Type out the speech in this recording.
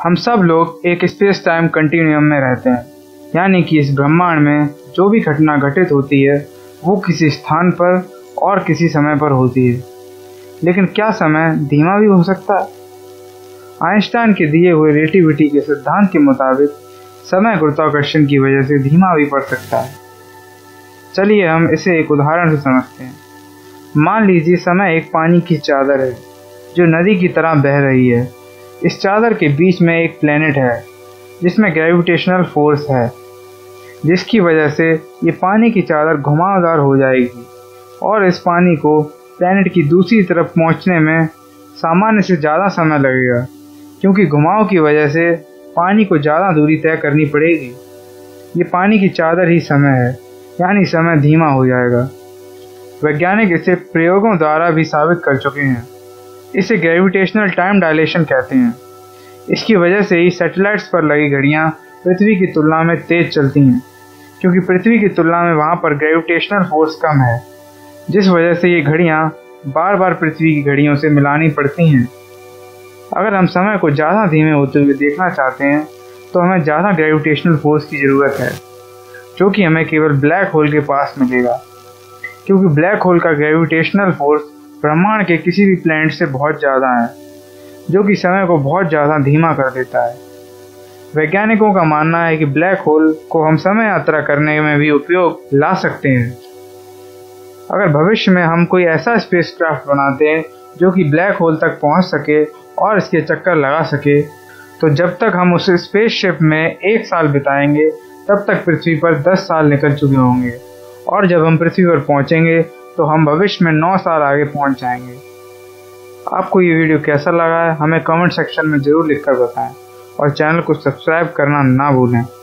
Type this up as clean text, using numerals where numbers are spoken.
हम सब लोग एक स्पेस टाइम कंटिन्यूम में रहते हैं, यानी कि इस ब्रह्मांड में जो भी घटना घटित होती है वो किसी स्थान पर और किसी समय पर होती है। लेकिन क्या समय धीमा भी हो सकता है? आइंस्टाइन के दिए हुए रिलेटिविटी के सिद्धांत के मुताबिक समय गुरुत्वाकर्षण की वजह से धीमा भी पड़ सकता है। चलिए हम इसे एक उदाहरण से समझते हैं। मान लीजिए समय एक पानी की चादर है जो नदी की तरह बह रही है। इस चादर के बीच में एक प्लेनेट है जिसमें ग्रेविटेशनल फोर्स है, जिसकी वजह से ये पानी की चादर घुमावदार हो जाएगी और इस पानी को प्लेनेट की दूसरी तरफ पहुंचने में सामान्य से ज़्यादा समय लगेगा, क्योंकि घुमाव की वजह से पानी को ज़्यादा दूरी तय करनी पड़ेगी। ये पानी की चादर ही समय है, यानी समय धीमा हो जाएगा। वैज्ञानिक इसे प्रयोगों द्वारा भी साबित कर चुके हैं। इसे ग्रेविटेशनल टाइम डायलेशन कहते हैं। इसकी वजह से ही सैटेलाइट्स पर लगी घड़ियाँ पृथ्वी की तुलना में तेज चलती हैं, क्योंकि पृथ्वी की तुलना में वहाँ पर ग्रेविटेशनल फोर्स कम है, जिस वजह से ये घड़ियाँ बार बार पृथ्वी की घड़ियों से मिलानी पड़ती हैं। अगर हम समय को ज़्यादा धीमे होते हुए देखना चाहते हैं तो हमें ज़्यादा ग्रेविटेशनल फोर्स की ज़रूरत है, जो कि हमें केवल ब्लैक होल के पास मिलेगा, क्योंकि ब्लैक होल का ग्रेविटेशनल फोर्स ब्रह्मांड के किसी भी प्लैनेट से बहुत ज़्यादा है, जो कि समय को बहुत ज़्यादा धीमा कर देता है। वैज्ञानिकों का मानना है कि ब्लैक होल को हम समय यात्रा करने में भी उपयोग ला सकते हैं। अगर भविष्य में हम कोई ऐसा स्पेसक्राफ्ट बनाते हैं जो कि ब्लैक होल तक पहुंच सके और इसके चक्कर लगा सके, तो जब तक हम उस स्पेसशिप में 1 साल बिताएंगे तब तक पृथ्वी पर 10 साल निकल चुके होंगे, और जब हम पृथ्वी पर पहुंचेंगे तो हम भविष्य में 9 साल आगे पहुंच जाएंगे। आपको ये वीडियो कैसा लगा है हमें कमेंट सेक्शन में ज़रूर लिखकर बताएं और चैनल को सब्सक्राइब करना ना भूलें।